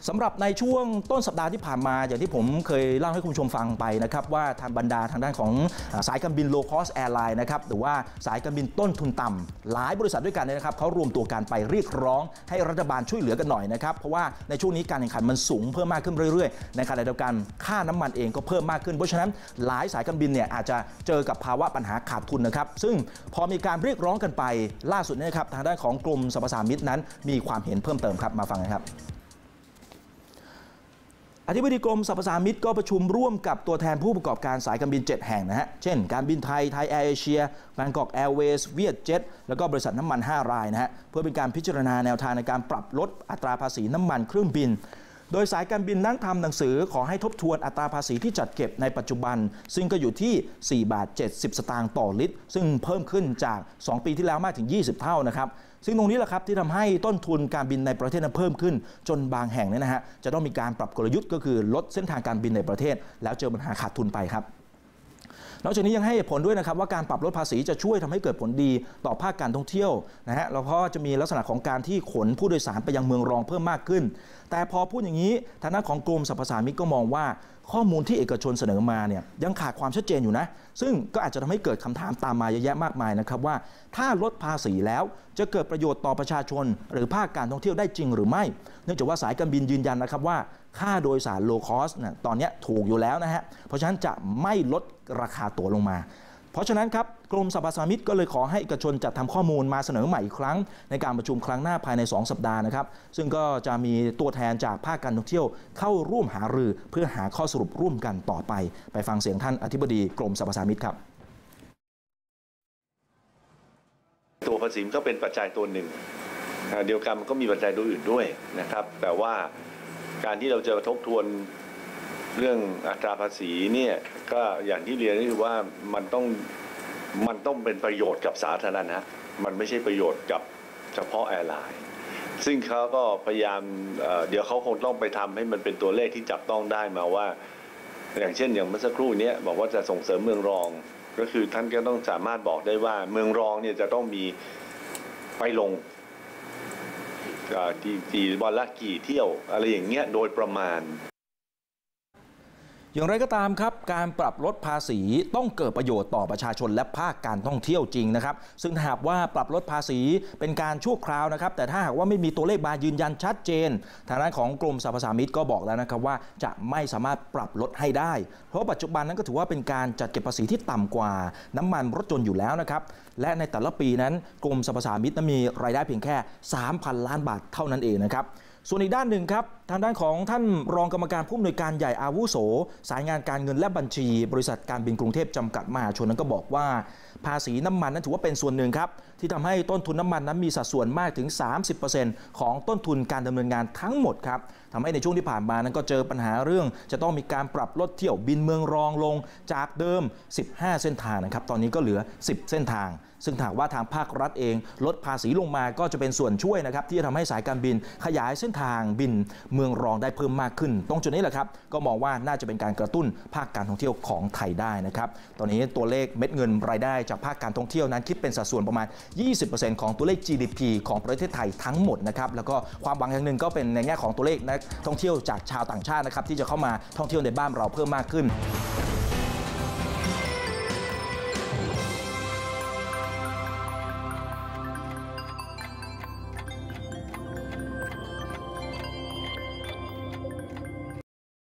สำหรับในช่วงต้นสัปดาห์ที่ผ่านมาอย่างที่ผมเคยเล่าให้คุณผู้ชมฟังไปนะครับว่าทางบรรดาทางด้านของสายการบิน low cost airline นะครับหรือว่าสายการบินต้นทุนต่ำหลายบริษัทด้วยกันนะครับเขารวมตัวกันไปเรียกร้องให้รัฐบาลช่วยเหลือกันหน่อยนะครับเพราะว่าในช่วงนี้การแข่งขันมันสูงเพิ่มมากขึ้นเรื่อยๆในขณะเดียวกันค่าน้ำมันเองก็เพิ่มมากขึ้นเพราะฉะนั้นหลายสายการบินเนี่ยอาจจะเจอกับภาวะปัญหาขาดทุนนะครับซึ่งพอมีการเรียกร้องกันไปล่าสุดนี้ครับทางด้านของกรมสรรพสามิตนั้นมีความเห็นเพิ่มเติมครับมาฟังกันครับอธิบดีกรมสรรพสามิตก็ประชุมร่วมกับตัวแทนผู้ประกอบการสายการบิน7แห่งนะฮะเช่นการบินไทยไทยแอร์เอเชียแบงกอกแอร์เวย์สเวียดเจ็ตแล้วก็บริษัทน้ำมัน5รายนะฮะเพื่อเป็นการพิจารณาแนวทางในการปรับลดอัตราภาษีน้ำมันเครื่องบินโดยสายการบินนั้นทำหนังสือขอให้ทบทวนอัตราภาษีที่จัดเก็บในปัจจุบันซึ่งก็อยู่ที่4.70 บาทต่อลิตรซึ่งเพิ่มขึ้นจาก2ปีที่แล้วมากถึง20เท่านะครับซึ่งตรงนี้แหละครับที่ทำให้ต้นทุนการบินในประเทศนั้นเพิ่มขึ้นจนบางแห่งเนี่ยนะฮะจะต้องมีการปรับกลยุทธ์ก็คือลดเส้นทางการบินในประเทศแล้วเจอปัญหาขาดทุนไปครับนอกจากนี้ยังให้ผลด้วยนะครับว่าการปรับลดภาษีจะช่วยทำให้เกิดผลดีต่อภาคการท่องเที่ยวนะฮะแล้วก็จะมีลักษณะของการที่ขนผู้โดยสารไปยังเมืองรองเพิ่มมากขึ้นแต่พอพูดอย่างนี้ทางด้านของกรมสรรพสามิตก็มองว่าข้อมูลที่เอกชนเสนอมาเนี่ยยังขาดความชัดเจนอยู่นะซึ่งก็อาจจะทำให้เกิดคำถามตามมาเยอะแยะมากมายนะครับว่าถ้าลดภาษีแล้วจะเกิดประโยชน์ต่อประชาชนหรือภาคการท่องเที่ยวได้จริงหรือไม่เนื่องจากว่าสายการบินยืนยันนะครับว่าค่าโดยสาร low cost ตอนนี้ถูกอยู่แล้วนะฮะเพราะฉะนั้นจะไม่ลดราคาตั๋วลงมาเพราะฉะนั้นครับกรมสรรพสามิตก็เลยขอให้เอกชนจัดทำข้อมูลมาเสนอใหม่อีกครั้งในการประชุมครั้งหน้าภายใน2สัปดาห์นะครับซึ่งก็จะมีตัวแทนจากภาคการท่องเที่ยวเข้าร่วมหารือเพื่อหาข้อสรุปร่วมกันต่อไปฟังเสียงท่านอธิบดีกรมสรรพสามิตครับตัวภาษีก็เป็นปัจจัยตัวหนึ่งเดียวกันมันก็มีปัจจัยตัวอื่นด้วยนะครับแต่ว่าการที่เราจะทบทวนเรื่องอัตราภาษีเนี่ยก็อย่างที่เรียนก็คือว่ามันต้องเป็นประโยชน์กับสาธารณะมันไม่ใช่ประโยชน์กับเฉพาะแอร์ไลน์ซึ่งเขาก็พยายามเดี๋ยวเขาคงต้องไปทำให้มันเป็นตัวเลขที่จับต้องได้มาว่าอย่างเช่นอย่างเมื่อสักครู่นี้บอกว่าจะส่งเสริมเมืองรองก็คือท่านก็ต้องสามารถบอกได้ว่าเมืองรองเนี่ยจะต้องมีไปลงกี่วันละกี่เที่ยวอะไรอย่างเงี้ยโดยประมาณอย่างไรก็ตามครับการปรับลดภาษีต้องเกิดประโยชน์ต่อประชาชนและภาคการท่องเที่ยวจริงนะครับซึ่งหากว่าปรับลดภาษีเป็นการชั่วคราวนะครับแต่ถ้าหากว่าไม่มีตัวเลขมายืนยันชัดเจนทางด้านของกรมสรรพสามิตก็บอกแล้วนะครับว่าจะไม่สามารถปรับลดให้ได้เพราะปัจจุบันนั้นก็ถือว่าเป็นการจัดเก็บภาษีที่ต่ำกว่าน้ำมันรถยนต์อยู่แล้วนะครับและในแต่ละปีนั้นกรมสรรพสามิตนั้นมีรายได้เพียงแค่ 3,000 ล้านบาทเท่านั้นเองนะครับส่วนอีกด้านหนึ่งครับทางด้านของท่านรองกรรมการผู้อำนวยการใหญ่อาวุโสสายงานการเงินและบัญชีบริษัทการบินกรุงเทพจำกัดมหาชนนั้นก็บอกว่าภาษีน้ำมันนั้นถือว่าเป็นส่วนหนึ่งครับที่ทำให้ต้นทุนน้ำมันนั้นมีสัดส่วนมากถึง 30% ของต้นทุนการดำเนินงานทั้งหมดครับทำให้ในช่วงที่ผ่านมานั้นก็เจอปัญหาเรื่องจะต้องมีการปรับลดเที่ยวบินเมืองรองลงจากเดิม15เส้นทางนะครับตอนนี้ก็เหลือ10เส้นทางซึ่งหากว่าทางภาครัฐเองลดภาษีลงมาก็จะเป็นส่วนช่วยนะครับที่จะทำให้สายการบินขยายเส้นทางบินเมืองรองได้เพิ่มมากขึ้นตรงจุดนี้แหละครับก็มองว่าน่าจะเป็นการกระตุ้นภาคการท่องเที่ยวของไทยได้นะครับตอนนี้ตัวเลขเม็ดเงินรายได้จากภาคการท่องเที่ยวนั้นคิดเป็นสัดส่วนประมาณ 20% ของตัวเลข GDP ของประเทศไทยทั้งหมดนะครับแล้วก็ความหวังอย่างหนึ่งก็เป็นในแง่ของตัวเลขนักท่องเที่ยวจากชาวต่างชาตินะครับที่จะเข้ามาท่องเที่ยวในบ้านเราเพิ่มมากขึ้น